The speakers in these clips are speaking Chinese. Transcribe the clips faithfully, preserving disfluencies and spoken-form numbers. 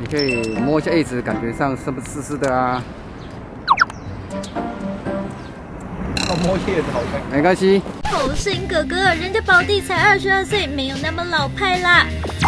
你可以摸一下叶子，感觉上是不是湿湿的啊？ 要摸叶子好看， 没关系。 好心哥哥，人家宝弟才二十二岁，没有那么老派啦。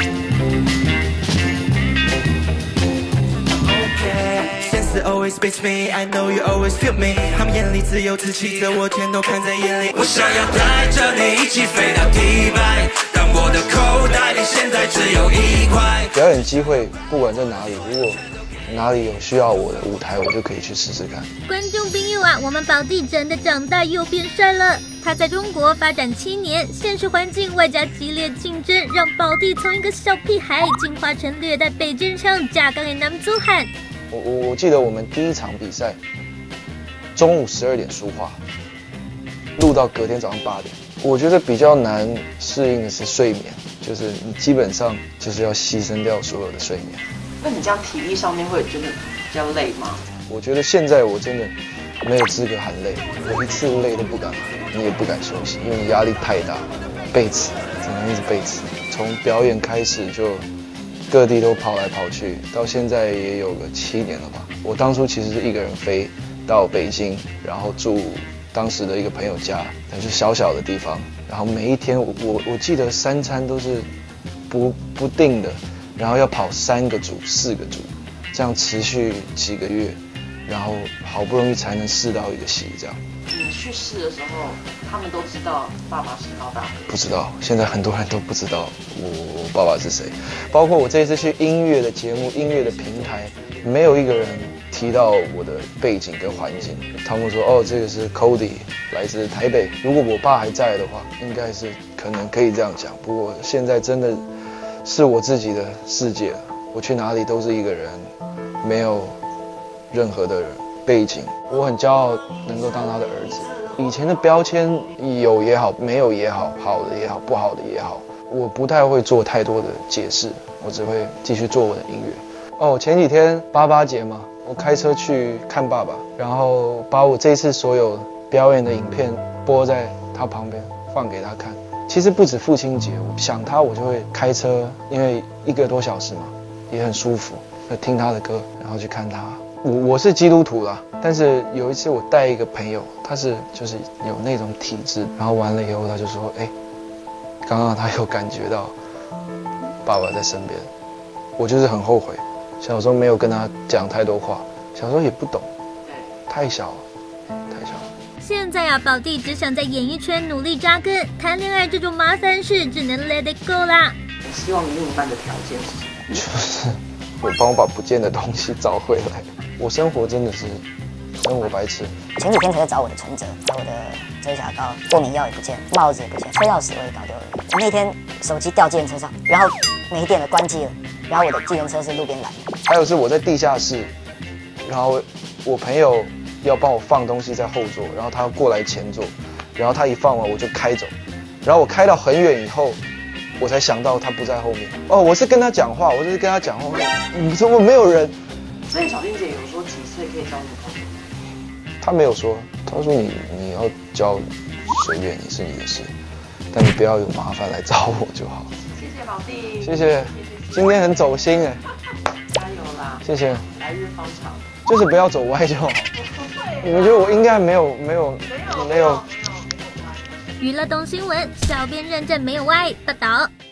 Always beats me, I know you always feel me. 他们眼里只有自己的我，全都看在眼里。我想要带着你一起飞到迪拜，但我的口袋里现在只有一块。 表演机会不管在哪里，如果哪里有需要我的舞台，我就可以去试试看。 观众朋友啊，我们宝弟真的长大又变帅了。他在中国发展七年，现实环境外加激烈竞争，让宝弟从一个小屁孩进化成略带北京腔、架杠的男子汉。 我我我记得我们第一场比赛，中午十二点书画，录到隔天早上八点。我觉得比较难适应的是睡眠，就是你基本上就是要牺牲掉所有的睡眠。 那你这样体力上面会觉得比较累吗？ 我觉得现在我真的没有资格喊累，我一次累都不敢喊，你也不敢休息，因为你压力太大，背词，只能一直背词。从表演开始就各地都跑来跑去，到现在也有个七年了吧。我当初其实是一个人飞到北京，然后住当时的一个朋友家，但是小小的地方，然后每一天我我我记得三餐都是不不定的，然后要跑三个组、四个组，这样持续几个月，然后好不容易才能试到一个戏这样。 你去试的时候，他们都知道爸爸是高大哥？ 不知道，现在很多人都不知道我我爸爸是谁，包括我这一次去音乐的节目、音乐的平台，没有一个人提到我的背景跟环境。他们说哦，这个是 Cody， 来自台北。如果我爸还在的话，应该是可能可以这样讲。不过现在真的是我自己的世界了，我去哪里都是一个人，没有任何的人。背景，我很骄傲能够当他的儿子。以前的标签有也好，没有也好，好的也好，不好的也好，我不太会做太多的解释，我只会继续做我的音乐。哦，前几天八八节嘛，我开车去看爸爸，然后把我这次所有表演的影片播在他旁边，放给他看。其实不止父亲节，我想他我就会开车，因为一个多小时嘛，也很舒服，就听他的歌，然后去看他。我我是基督徒啦，但是有一次我带一个朋友，他是就是有那种体质，然后完了以后他就说，哎，刚刚他有感觉到爸爸在身边，我就是很后悔，小时候没有跟他讲太多话，小时候也不懂，太小了，太小了。 现在啊，宝弟只想在演艺圈努力扎根，谈恋爱这种麻烦事只能 let it go 啦。 你希望你另一半的条件是什么？ 就是我帮我把不见的东西找回来。我生活真的是生活白痴。 前几天才在找我的存折，找我的遮瑕膏，过敏药也不见，帽子也不见，车钥匙我也搞丢了。那天手机掉计程车上，然后没电了，关机了，然后我的计程车是路边拦的。 还有是我在地下室，然后我朋友要帮我放东西在后座，然后他要过来前座，然后他一放完我就开走，然后我开到很远以后，我才想到他不在后面。哦，我是跟他讲话，我就是跟他讲话，你怎么没有人？ 所以小丁姐有说几岁可以交女朋友？ 他没有说，他说你你要交随便，你是你的事，但你不要有麻烦来找我就好。 谢谢宝弟， 谢谢，今天很走心哎， 加油啦！ 谢谢， 来日方长， 就是不要走歪就好。你们觉得我应该没有没有没有？ 娱乐动新闻，小编认证没有歪，报道。